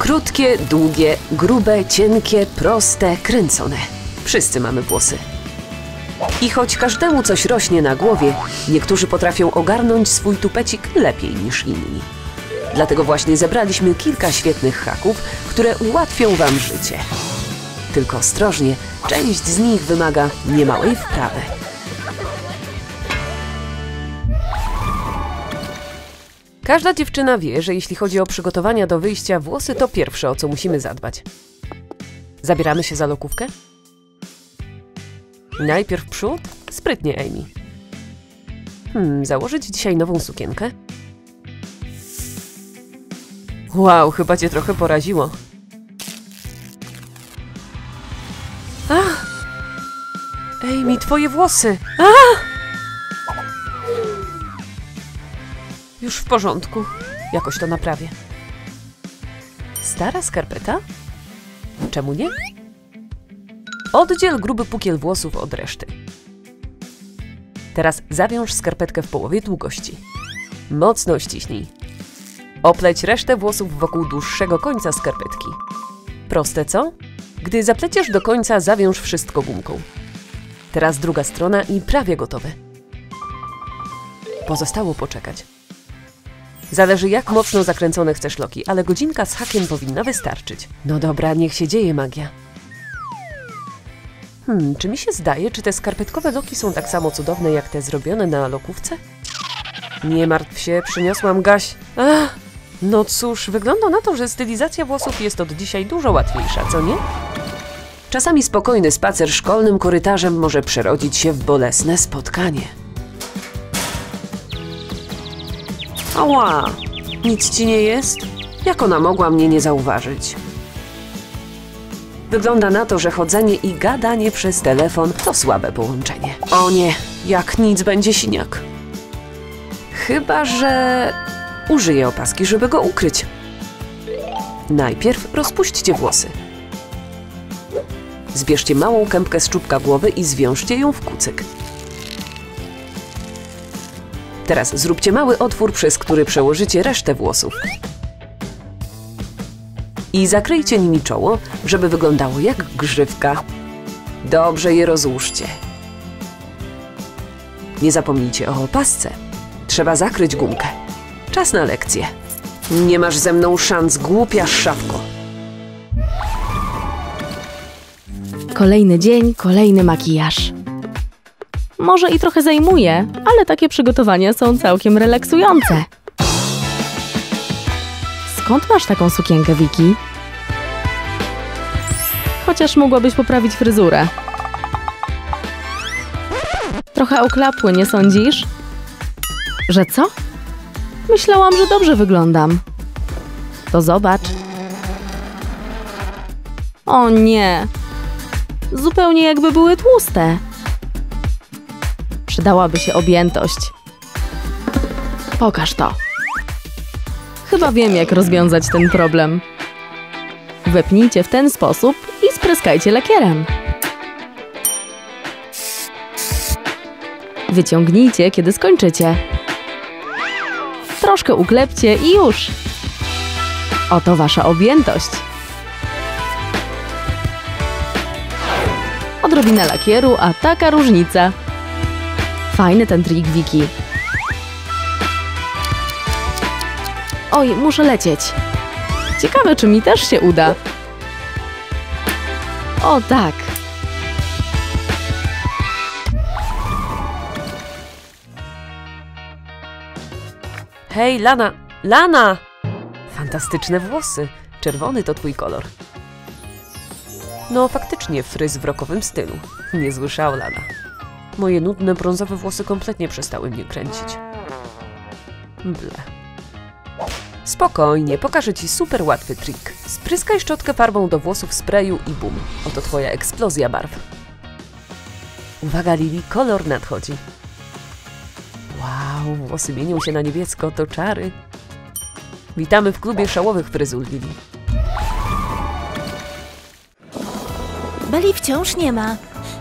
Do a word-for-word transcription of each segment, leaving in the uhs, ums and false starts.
Krótkie, długie, grube, cienkie, proste, kręcone. Wszyscy mamy włosy. I choć każdemu coś rośnie na głowie, niektórzy potrafią ogarnąć swój tupecik lepiej niż inni. Dlatego właśnie zebraliśmy kilka świetnych haków, które ułatwią wam życie. Tylko ostrożnie, część z nich wymaga niemałej wprawy. Każda dziewczyna wie, że jeśli chodzi o przygotowania do wyjścia, włosy to pierwsze, o co musimy zadbać. Zabieramy się za lokówkę? Najpierw przód? Sprytnie, Amy. Hmm, założyć dzisiaj nową sukienkę? Wow, chyba cię trochę poraziło. Ach! Amy, twoje włosy! Ach! Już w porządku. Jakoś to naprawię. Stara skarpeta? Czemu nie? Oddziel gruby pukiel włosów od reszty. Teraz zawiąż skarpetkę w połowie długości. Mocno ściśnij. Opleć resztę włosów wokół dłuższego końca skarpetki. Proste, co? Gdy zapleciesz do końca, zawiąż wszystko gumką. Teraz druga strona i prawie gotowe. Pozostało poczekać. Zależy, jak mocno zakręcone chcesz loki, ale godzinka z hakiem powinna wystarczyć. No dobra, niech się dzieje magia. Hmm, czy mi się zdaje, czy te skarpetkowe loki są tak samo cudowne, jak te zrobione na lokówce? Nie martw się, przyniosłam gaś. Ach, no cóż, wygląda na to, że stylizacja włosów jest od dzisiaj dużo łatwiejsza, co nie? Czasami spokojny spacer szkolnym korytarzem może przerodzić się w bolesne spotkanie. Ała, nic ci nie jest? Jak ona mogła mnie nie zauważyć? Wygląda na to, że chodzenie i gadanie przez telefon to słabe połączenie. O nie, jak nic będzie siniak. Chyba że użyję opaski, żeby go ukryć. Najpierw rozpuśćcie włosy. Zbierzcie małą kępkę z czubka głowy i zwiążcie ją w kucyk. Teraz zróbcie mały otwór, przez który przełożycie resztę włosów. I zakryjcie nimi czoło, żeby wyglądało jak grzywka. Dobrze je rozłóżcie. Nie zapomnijcie o opasce. Trzeba zakryć gumkę. Czas na lekcję. Nie masz ze mną szans, głupia szafko. Kolejny dzień, kolejny makijaż. Może i trochę zajmuje, ale takie przygotowania są całkiem relaksujące. Skąd masz taką sukienkę, Vicky? Chociaż mogłabyś poprawić fryzurę. Trochę oklapły, nie sądzisz? Że co? Myślałam, że dobrze wyglądam. To zobacz. O nie! Zupełnie jakby były tłuste. Przydałaby się objętość. Pokaż to. Chyba wiem, jak rozwiązać ten problem. Wepnijcie w ten sposób i spryskajcie lakierem. Wyciągnijcie, kiedy skończycie. Troszkę uklepcie i już. Oto wasza objętość. Odrobina lakieru, a taka różnica. Fajny ten trik, Vicky. Oj, muszę lecieć. Ciekawe, czy mi też się uda. O tak. Hej, Lana! Lana! Fantastyczne włosy. Czerwony to twój kolor. No, faktycznie fryz w rockowym stylu. Niezły szał, Lana. Moje nudne brązowe włosy kompletnie przestały mnie kręcić. Ble. Spokojnie, pokażę ci super łatwy trik. Spryskaj szczotkę farbą do włosów sprayu i bum. Oto twoja eksplozja barw. Uwaga, Lili, kolor nadchodzi. Wow, włosy mienią się na niebiesko, to czary. Witamy w klubie szałowych fryzur, Lili. Belli wciąż nie ma.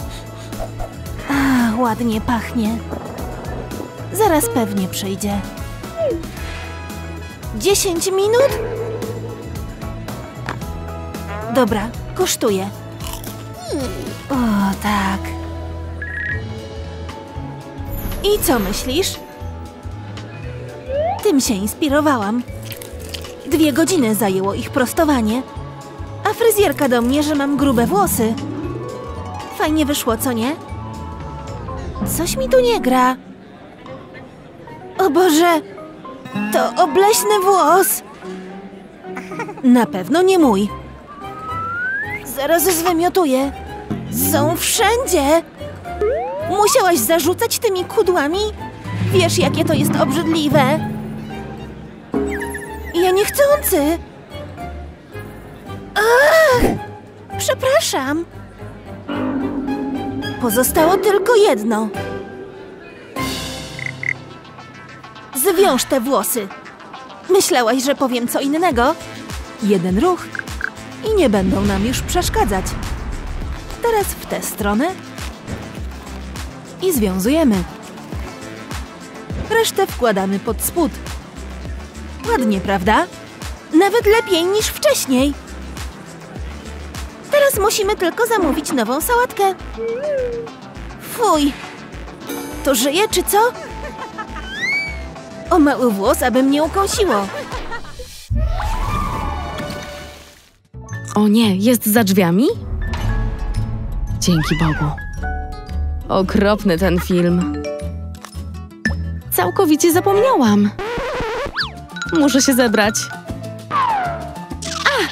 A, ładnie pachnie. Zaraz pewnie przyjdzie. Dziesięć minut? Dobra, kosztuje. O, tak. I co myślisz? Tym się inspirowałam. Dwie godziny zajęło ich prostowanie, a fryzjerka do mnie, że mam grube włosy. Fajnie wyszło, co nie? Coś mi tu nie gra. O Boże, to obleśny włos. Na pewno nie mój. Zaraz zwymiotuję. Są wszędzie. Musiałaś zarzucać tymi kudłami? Wiesz, jakie to jest obrzydliwe. Ja niechcący. Ach, przepraszam. Pozostało tylko jedno. Zwiąż te włosy. Myślałaś, że powiem co innego? Jeden ruch i nie będą nam już przeszkadzać. Teraz w tę stronę i związujemy. Resztę wkładamy pod spód. Ładnie, prawda? Nawet lepiej niż wcześniej. Teraz musimy tylko zamówić nową sałatkę. Fuj! To żyje, czy co? O mały włos, aby mnie ukąsiło. O nie, jest za drzwiami? Dzięki Bogu. Okropny ten film. Całkowicie zapomniałam. Muszę się zebrać. A!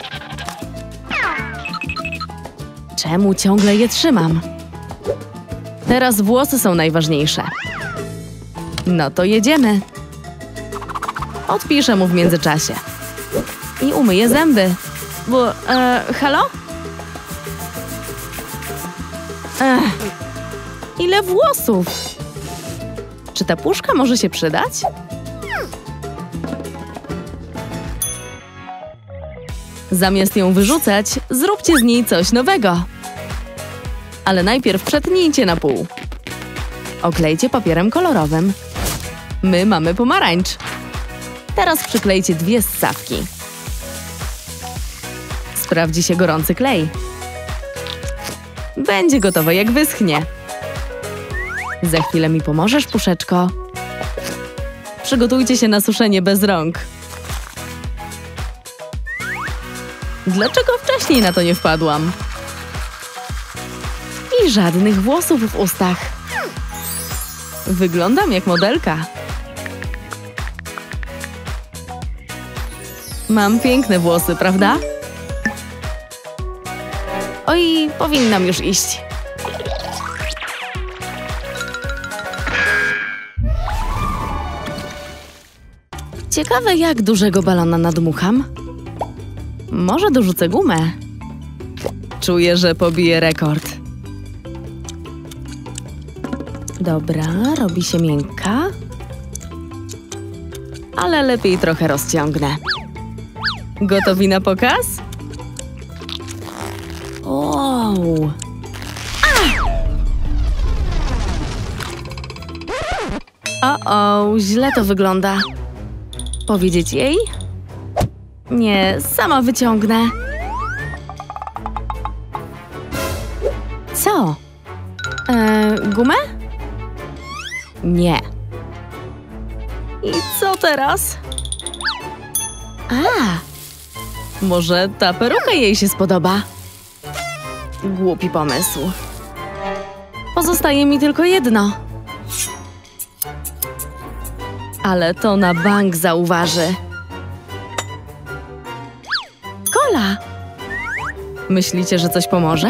Czemu ciągle je trzymam? Teraz włosy są najważniejsze. No to jedziemy. Odpiszę mu w międzyczasie. I umyję zęby. Bo, e, halo? Ech, ile włosów? Czy ta puszka może się przydać? Zamiast ją wyrzucać, zróbcie z niej coś nowego. Ale najpierw przetnijcie na pół. Oklejcie papierem kolorowym. My mamy pomarańcz. Teraz przyklejcie dwie ssawki. Sprawdzi się gorący klej. Będzie gotowe, jak wyschnie. Za chwilę mi pomożesz, puszeczko? Przygotujcie się na suszenie bez rąk. Dlaczego wcześniej na to nie wpadłam? I żadnych włosów w ustach. Wyglądam jak modelka. Mam piękne włosy, prawda? Oj, powinnam już iść. Ciekawe, jak dużego balona nadmucham. Może dorzucę gumę. Czuję, że pobiję rekord. Dobra, robi się miękka. Ale lepiej trochę rozciągnę. Gotowi na pokaz? Wow! O-o, źle to wygląda. Powiedzieć jej? Nie, sama wyciągnę. Co? E, gumę? Nie. I co teraz? A! Może ta peruka jej się spodoba? Głupi pomysł. Pozostaje mi tylko jedno. Ale to na bank zauważy. Kola! Myślicie, że coś pomoże?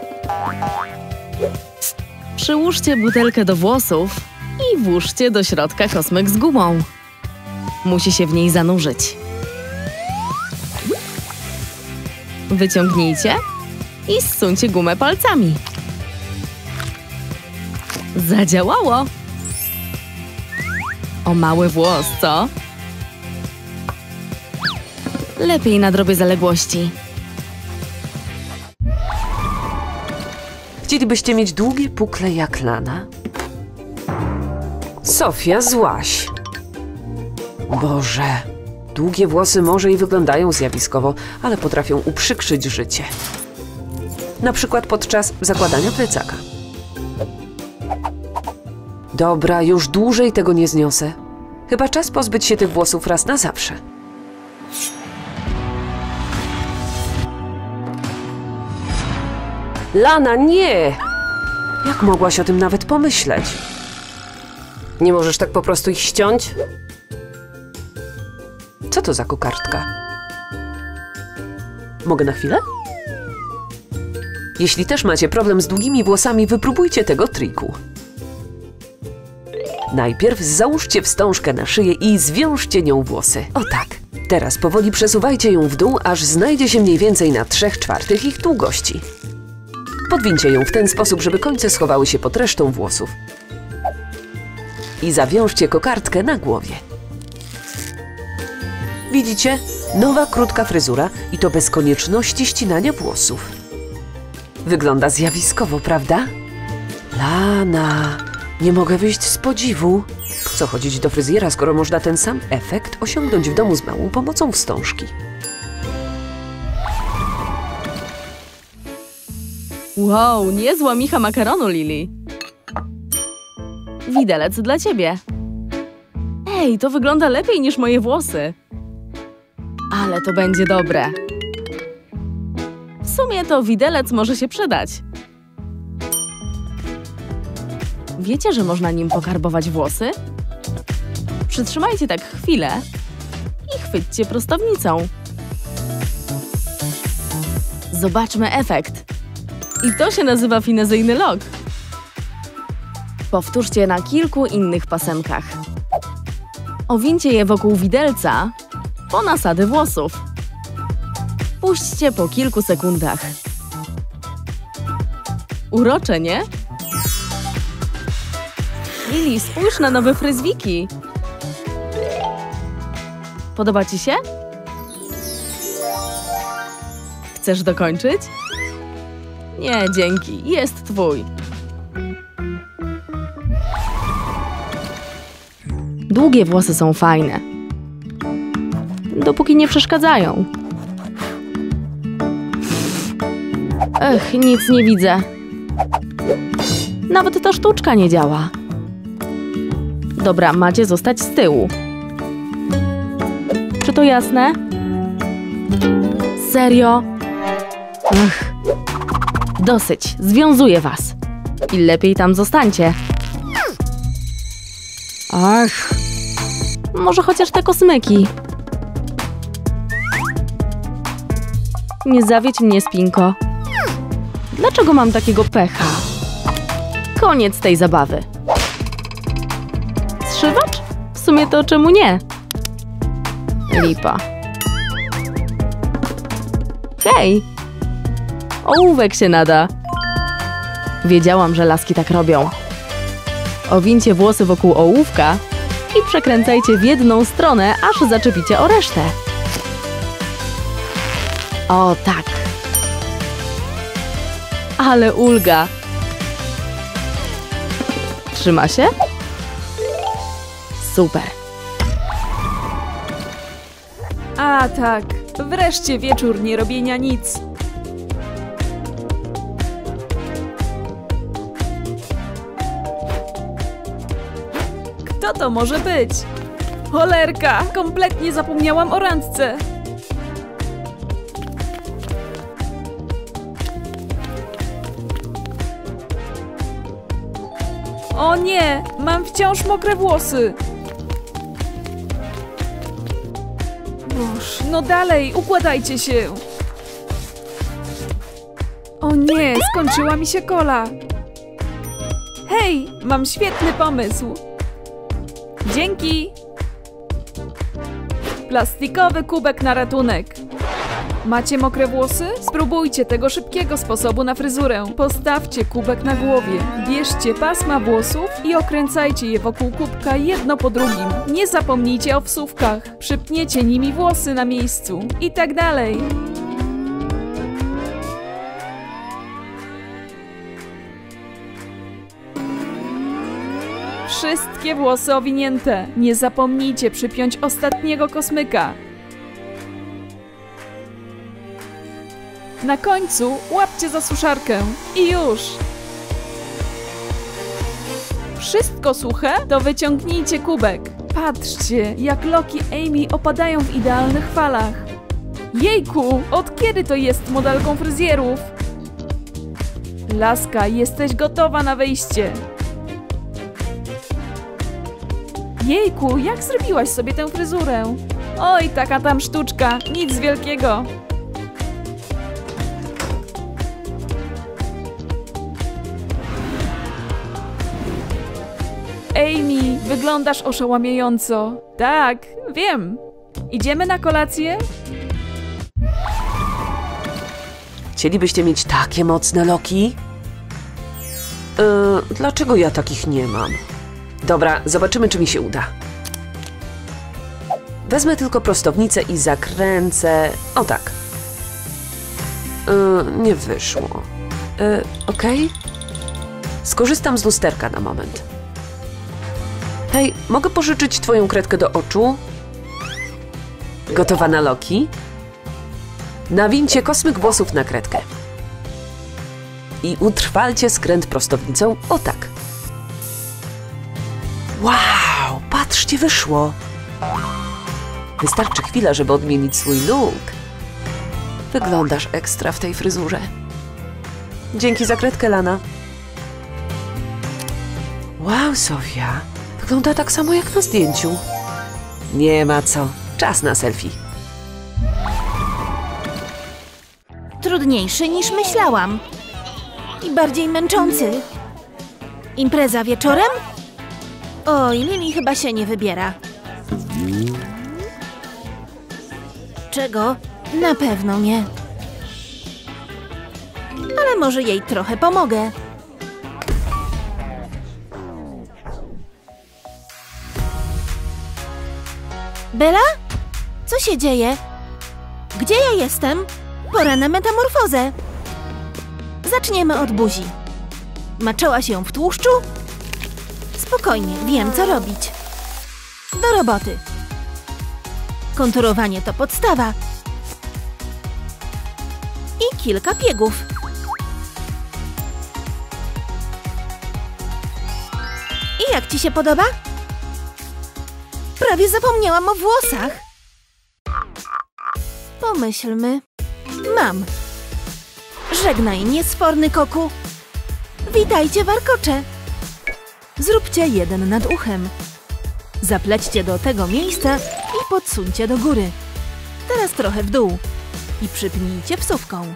Przyłóżcie butelkę do włosów i włóżcie do środka kosmyk z gumą. Musi się w niej zanurzyć. Wyciągnijcie i zsuńcie gumę palcami. Zadziałało! O mały włos, co? Lepiej nadrobię zaległości. Chcielibyście mieć długie pukle jak Lana? Sofia, złaś. Boże, Długie włosy może i wyglądają zjawiskowo, ale potrafią uprzykrzyć życie. Na przykład podczas zakładania plecaka. Dobra, już dłużej tego nie zniosę. Chyba czas pozbyć się tych włosów raz na zawsze. Lana, nie! Jak mogłaś o tym nawet pomyśleć? Nie możesz tak po prostu ich ściąć? Co to za kokardka? Mogę na chwilę? Jeśli też macie problem z długimi włosami, wypróbujcie tego triku. Najpierw załóżcie wstążkę na szyję i zwiążcie nią włosy. O tak. Teraz powoli przesuwajcie ją w dół, aż znajdzie się mniej więcej na trzech czwartych ich długości. Podwincie ją w ten sposób, żeby końce schowały się pod resztą włosów. I zawiążcie kokardkę na głowie. Widzicie? Nowa krótka fryzura i to bez konieczności ścinania włosów. Wygląda zjawiskowo, prawda? Lana, nie mogę wyjść z podziwu. Po co chodzić do fryzjera, skoro można ten sam efekt osiągnąć w domu z małą pomocą wstążki? Wow, niezła micha makaronu, Lili. Widelec dla ciebie. Ej, to wygląda lepiej niż moje włosy. Ale to będzie dobre. W sumie to widelec może się przydać. Wiecie, że można nim pokarbować włosy? Przytrzymajcie tak chwilę i chwyćcie prostownicą. Zobaczmy efekt. I to się nazywa finezyjny lok. Powtórzcie na kilku innych pasemkach. Owincie je wokół widelca po nasady włosów. Puśćcie po kilku sekundach. Urocze, nie? Lili, spójrz na nowe fryzwiki. Podoba ci się? Chcesz dokończyć? Nie, dzięki. Jest twój. Długie włosy są fajne. Dopóki nie przeszkadzają. Ech, nic nie widzę. Nawet ta sztuczka nie działa. Dobra, macie zostać z tyłu. Czy to jasne? Serio? Ech. Dosyć, związuję was. I lepiej tam zostańcie. Ach. Może chociaż te kosmyki. Nie zawiedź mnie, Spinko. Dlaczego mam takiego pecha? Koniec tej zabawy. Zszywacz? W sumie to czemu nie? Lipa. Hej! Ołówek się nada. Wiedziałam, że laski tak robią. Owincie włosy wokół ołówka i przekręcajcie w jedną stronę, aż zaczepicie o resztę. O tak. Ale ulga. Trzyma się? Super. A tak, wreszcie wieczór nie robienia nic. Kto to może być? Cholerka, kompletnie zapomniałam o randce. O nie, mam wciąż mokre włosy. Boż, no dalej, układajcie się. O nie, skończyła mi się kola. Hej, mam świetny pomysł. Dzięki. Plastikowy kubek na ratunek. Macie mokre włosy? Spróbujcie tego szybkiego sposobu na fryzurę. Postawcie kubek na głowie, bierzcie pasma włosów i okręcajcie je wokół kubka jedno po drugim. Nie zapomnijcie o wsówkach, przypniecie nimi włosy na miejscu i tak dalej. Wszystkie włosy owinięte. Nie zapomnijcie przypiąć ostatniego kosmyka. Na końcu łapcie za suszarkę i już. Wszystko suche? To wyciągnijcie kubek. Patrzcie, jak Loki i Amy opadają w idealnych falach. Jejku, od kiedy to jest modelką fryzjerów? Laska, jesteś gotowa na wyjście. Jejku, jak zrobiłaś sobie tę fryzurę? Oj, taka tam sztuczka, nic wielkiego. Amy, wyglądasz oszałamiająco. Tak, wiem. Idziemy na kolację? Chcielibyście mieć takie mocne Loki? Yy, dlaczego ja takich nie mam? Dobra, zobaczymy, czy mi się uda. Wezmę tylko prostownicę i zakręcę... O tak. Yy, nie wyszło. Yy, okej. Skorzystam z lusterka na moment. Hej, mogę pożyczyć twoją kredkę do oczu? Gotowa na Loki? Nawincie kosmyk włosów na kredkę. I utrwalcie skręt prostownicą, o tak. Wow, patrzcie, wyszło. Wystarczy chwila, żeby odmienić swój look. Wyglądasz ekstra w tej fryzurze. Dzięki za kredkę, Lana. Wow, Sofia. Wygląda tak samo jak na zdjęciu. Nie ma co. Czas na selfie. Trudniejszy niż myślałam. I bardziej męczący. Impreza wieczorem? Oj, Lili chyba się nie wybiera. Czego? Na pewno nie. Ale może jej trochę pomogę. Bella? Co się dzieje? Gdzie ja jestem? Pora na metamorfozę. Zaczniemy od buzi. Maczała się w tłuszczu? Spokojnie, wiem co robić. Do roboty. Konturowanie to podstawa. I kilka piegów. I jak ci się podoba? Prawie zapomniałam o włosach. Pomyślmy. Mam. Żegnaj, niesforny koku. Witajcie, warkocze. Zróbcie jeden nad uchem. Zaplećcie do tego miejsca i podsuńcie do góry. Teraz trochę w dół. I przypnijcie wsówką.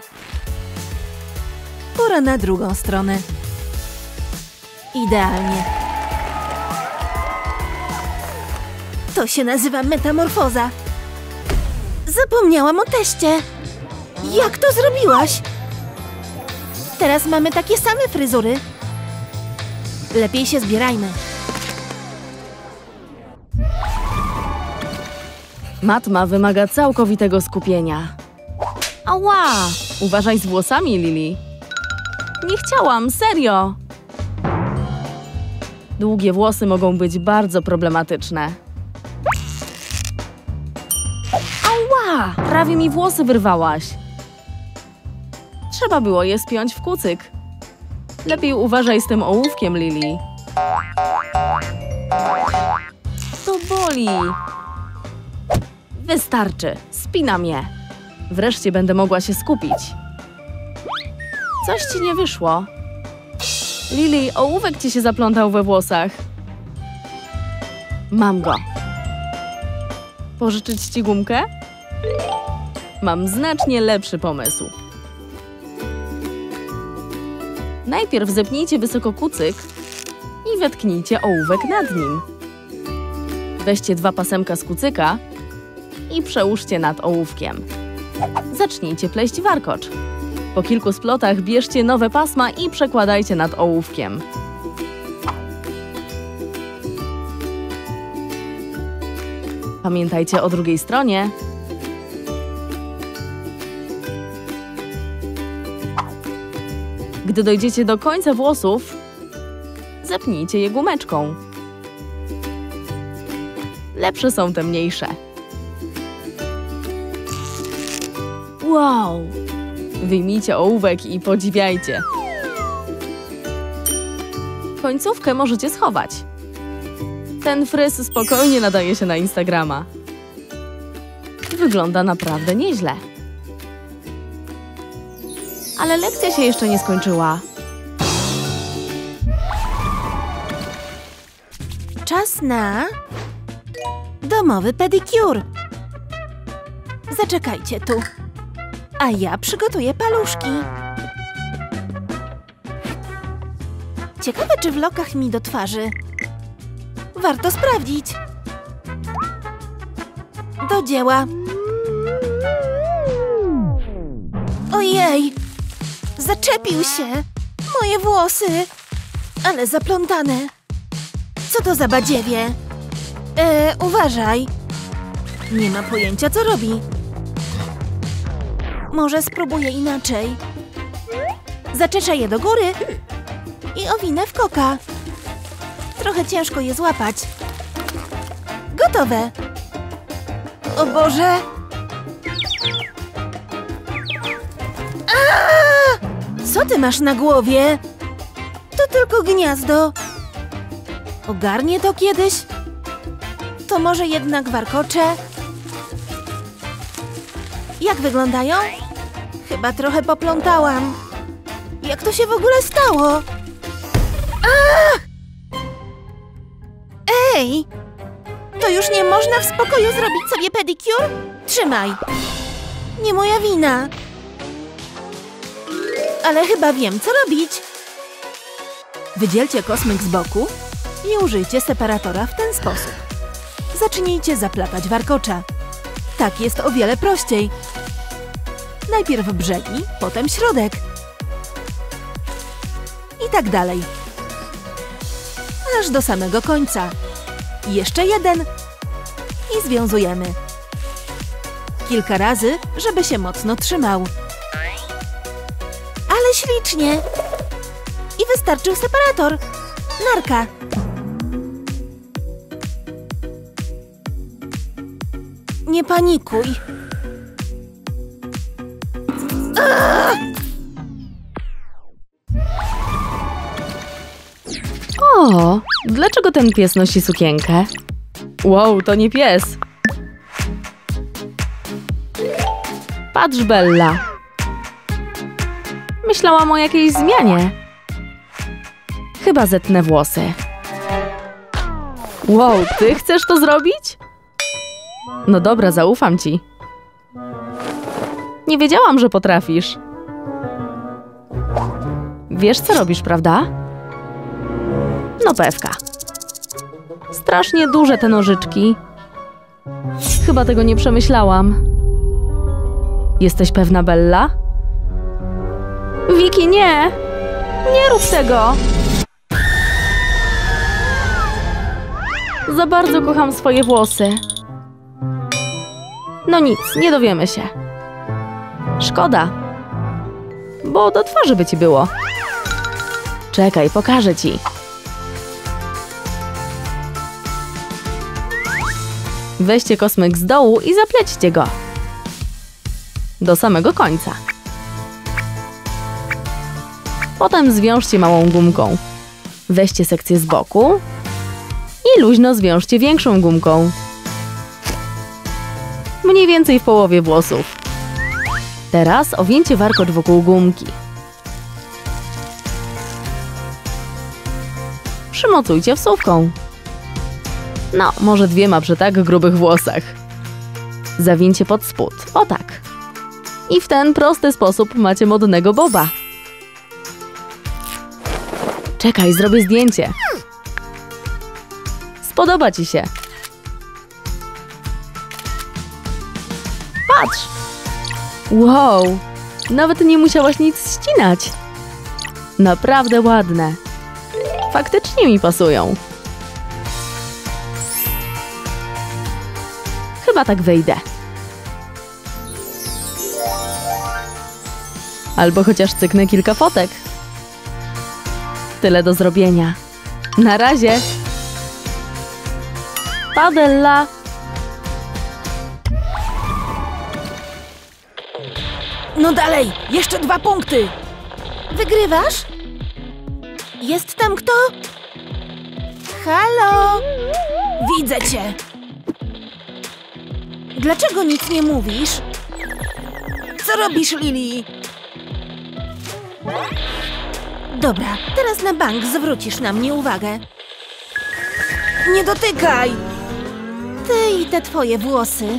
Pora na drugą stronę. Idealnie. To się nazywa metamorfoza. Zapomniałam o teście. Jak to zrobiłaś? Teraz mamy takie same fryzury. Lepiej się zbierajmy. Matma wymaga całkowitego skupienia. Ała! Uważaj z włosami, Lili. Nie chciałam, serio! Długie włosy mogą być bardzo problematyczne. Ała! Prawie mi włosy wyrwałaś. Trzeba było je spiąć w kucyk. Lepiej uważaj z tym ołówkiem, Lili. To boli. Wystarczy. Spinam je. Wreszcie będę mogła się skupić. Coś ci nie wyszło. Lili, ołówek ci się zaplątał we włosach. Mam go. Pożyczyć ci gumkę? Mam znacznie lepszy pomysł. Najpierw zepnijcie wysoko kucyk i wetknijcie ołówek nad nim. Weźcie dwa pasemka z kucyka i przełóżcie nad ołówkiem. Zacznijcie pleść warkocz. Po kilku splotach bierzcie nowe pasma i przekładajcie nad ołówkiem. Pamiętajcie o drugiej stronie. Gdy dojdziecie do końca włosów, zepnijcie je gumeczką. Lepsze są te mniejsze. Wow! Wyjmijcie ołówek i podziwiajcie. Końcówkę możecie schować. Ten fryz spokojnie nadaje się na Instagrama. Wygląda naprawdę nieźle. Ale lekcja się jeszcze nie skończyła. Czas na domowy pedicure. Zaczekajcie tu, a ja przygotuję paluszki. Ciekawe, czy w lokach mi do twarzy. Warto sprawdzić. Do dzieła. Ojej! Zaczepił się! Moje włosy! Ale zaplątane. Co to za badziewie? E, uważaj. Nie ma pojęcia, co robi. Może spróbuję inaczej. Zaczeszę je do góry i owinę w koka. Trochę ciężko je złapać. Gotowe. O Boże! Aaaa! Co ty masz na głowie? To tylko gniazdo. Ogarnie to kiedyś? To może jednak warkocze? Jak wyglądają? Chyba trochę poplątałam. Jak to się w ogóle stało? Aaaa! Ej! To już nie można w spokoju zrobić sobie pedicure? Trzymaj! Nie moja wina. Ale chyba wiem, co robić. Wydzielcie kosmyk z boku i użyjcie separatora w ten sposób. Zacznijcie zaplatać warkocza. Tak jest o wiele prościej. Najpierw brzegi, potem środek. I tak dalej. Aż do samego końca. Jeszcze jeden. I związujemy. Kilka razy, żeby się mocno trzymał. Ale ślicznie. I wystarczył separator. Narka. Nie panikuj. Aaaa! O, dlaczego ten pies nosi sukienkę? Wow, to nie pies. Patrz, Bella. Myślałam o jakiejś zmianie. Chyba zetnę włosy. Wow, ty chcesz to zrobić? No dobra, zaufam ci. Nie wiedziałam, że potrafisz. Wiesz, co robisz, prawda? No pewka. Strasznie duże te nożyczki. Chyba tego nie przemyślałam. Jesteś pewna, Bella? Vicky, nie! Nie rób tego! Za bardzo kocham swoje włosy. No nic, nie dowiemy się. Szkoda. Bo do twarzy by ci było. Czekaj, pokażę ci. Weźcie kosmyk z dołu i zaplećcie go. Do samego końca. Potem zwiążcie małą gumką. Weźcie sekcję z boku i luźno zwiążcie większą gumką. Mniej więcej w połowie włosów. Teraz owieńcie warkocz wokół gumki. Przymocujcie wsówką. No, może dwiema przy tak grubych włosach. Zawincie pod spód. O tak. I w ten prosty sposób macie modnego boba. Czekaj, zrobię zdjęcie. Spodoba ci się. Patrz! Wow! Nawet nie musiałaś nic ścinać. Naprawdę ładne. Faktycznie mi pasują. Chyba tak wyjdę. Albo chociaż cyknę kilka fotek. Tyle do zrobienia. Na razie. Pa, Bella. No dalej, jeszcze dwa punkty. Wygrywasz? Jest tam kto? Halo? Widzę cię. Dlaczego nic nie mówisz? Co robisz, Lili? Dobra, teraz na bank zwrócisz na mnie uwagę. Nie dotykaj! Ty i te twoje włosy.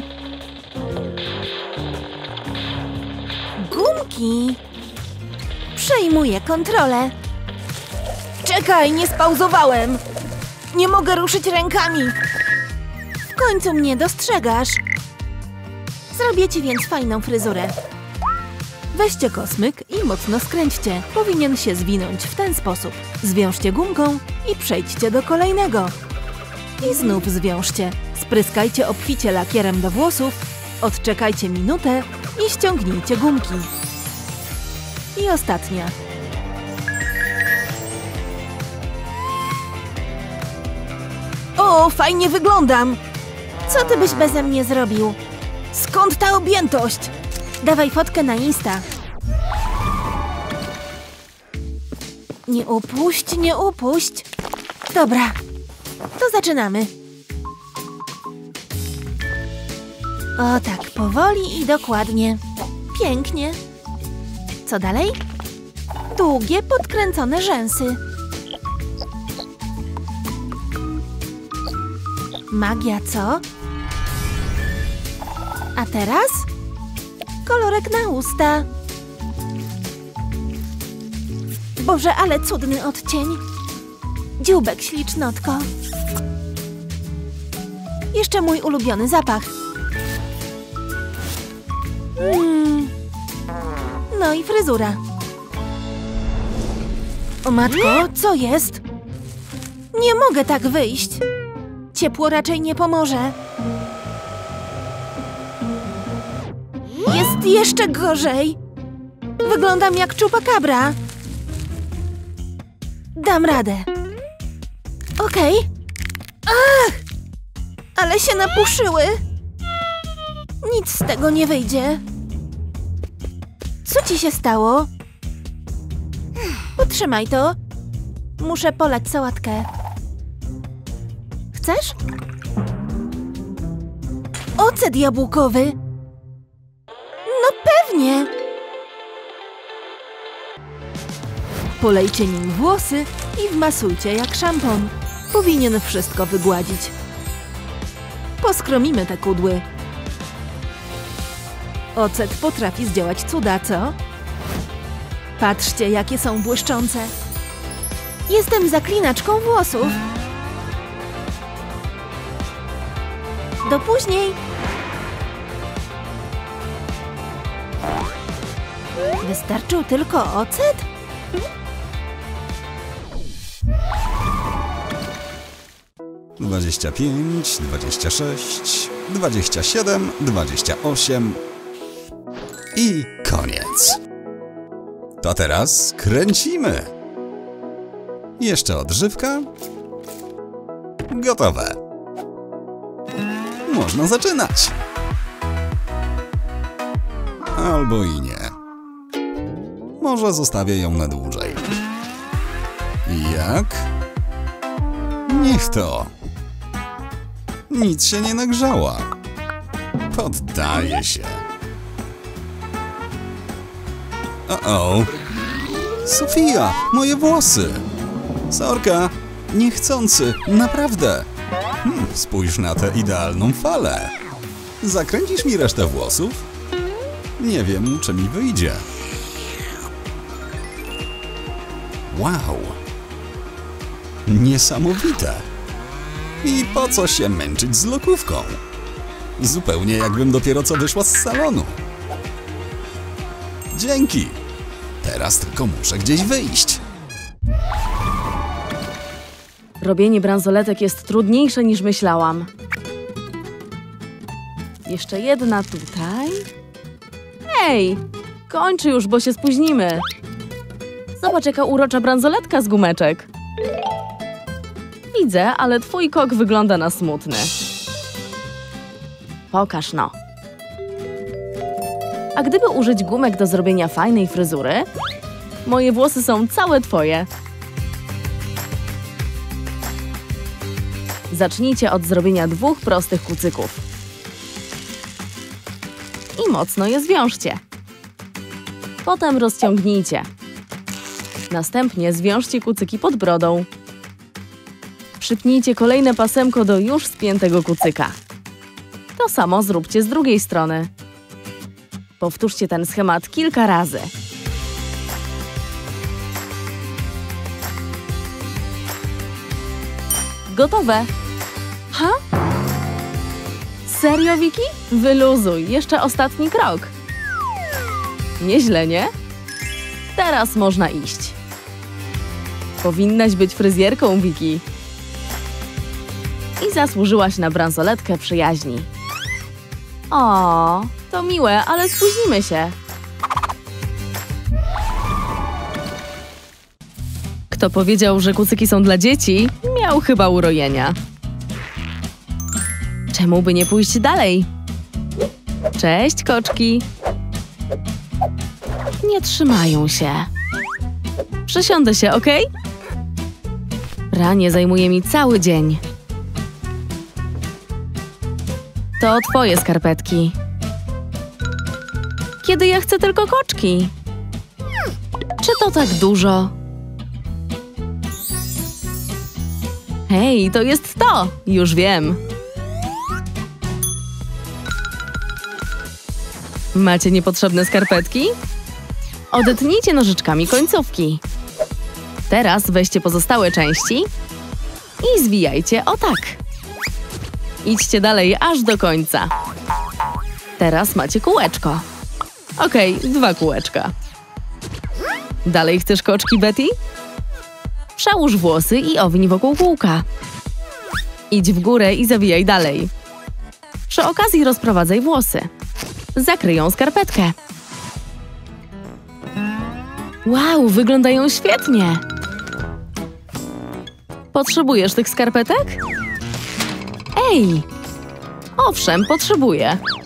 Gumki. Przejmuję kontrolę. Czekaj, nie spauzowałem. Nie mogę ruszyć rękami. W końcu mnie dostrzegasz. Zrobię ci więc fajną fryzurę. Weźcie kosmyk i mocno skręćcie. Powinien się zwinąć w ten sposób. Zwiążcie gumką i przejdźcie do kolejnego. I znów zwiążcie. Spryskajcie obficie lakierem do włosów, odczekajcie minutę i ściągnijcie gumki. I ostatnia. O, fajnie wyglądam! Co ty byś beze mnie zrobił? Skąd ta objętość? Dawaj fotkę na Insta. Nie upuść, nie upuść. Dobra, to zaczynamy. O tak, powoli i dokładnie. Pięknie. Co dalej? Długie, podkręcone rzęsy. Magia, co? A teraz? Kolorek na usta. Boże, ale cudny odcień. Dzióbek, ślicznotko. Jeszcze mój ulubiony zapach. Mm. No i fryzura. O matko, co jest? Nie mogę tak wyjść. Ciepło raczej nie pomoże. Jest jeszcze gorzej. Wyglądam jak chupacabra. Dam radę. Okej. Ach! Ale się napuszyły. Nic z tego nie wyjdzie. Co ci się stało? Potrzymaj to. Muszę polać sałatkę. Chcesz? Ocet jabłkowy. No pewnie. Polejcie nim włosy i wmasujcie jak szampon. Powinien wszystko wygładzić. Poskromimy te kudły. Ocet potrafi zdziałać cuda, co? Patrzcie, jakie są błyszczące. Jestem zaklinaczką włosów. Do później. Wystarczył tylko ocet? Dwadzieścia pięć, dwadzieścia sześć, dwadzieścia siedem, dwadzieścia osiem i koniec. To teraz kręcimy. Jeszcze odżywka. Gotowe. Można zaczynać. Albo i nie. Może zostawię ją na dłużej. Jak? Niech to. Nic się nie nagrzała. Poddaję się. O-o. Sofia, moje włosy. Sorka, niechcący, naprawdę. Hmm, spójrz na tę idealną falę. Zakręcisz mi resztę włosów? Nie wiem, czy mi wyjdzie. Wow. Niesamowite. I po co się męczyć z lokówką? Zupełnie jakbym dopiero co wyszła z salonu. Dzięki. Teraz tylko muszę gdzieś wyjść. Robienie bransoletek jest trudniejsze niż myślałam. Jeszcze jedna tutaj. Ej, kończy już, bo się spóźnimy. Zobacz, jaka urocza bransoletka z gumeczek. Widzę, ale twój kok wygląda na smutny. Pokaż no. A gdyby użyć gumek do zrobienia fajnej fryzury? Moje włosy są całe twoje. Zacznijcie od zrobienia dwóch prostych kucyków. I mocno je zwiążcie. Potem rozciągnijcie. Następnie zwiążcie kucyki pod brodą. Przypnijcie kolejne pasemko do już spiętego kucyka. To samo zróbcie z drugiej strony. Powtórzcie ten schemat kilka razy. Gotowe! Ha? Serio, Vicky? Wyluzuj, jeszcze ostatni krok. Nieźle, nie? Teraz można iść. Powinnaś być fryzjerką, Vicky. I zasłużyłaś na bransoletkę przyjaźni. O, to miłe, ale spóźnimy się. Kto powiedział, że kucyki są dla dzieci, miał chyba urojenia. Czemu by nie pójść dalej? Cześć, koczki. Nie trzymają się. Przesiądę się, ok? Pranie zajmuje mi cały dzień. To twoje skarpetki. Kiedy ja chcę tylko koczki? Czy to tak dużo? Hej, to jest to! Już wiem. Macie niepotrzebne skarpetki? Odetnijcie nożyczkami końcówki. Teraz weźcie pozostałe części i zwijajcie o tak. Idźcie dalej aż do końca. Teraz macie kółeczko. Okej, dwa kółeczka. Dalej chcesz koczki, Betty? Przełóż włosy i owiń wokół kółka. Idź w górę i zawijaj dalej. Przy okazji rozprowadzaj włosy. Zakryją skarpetkę. Wow, wyglądają świetnie! Potrzebujesz tych skarpetek? Ej! Owszem, potrzebuję.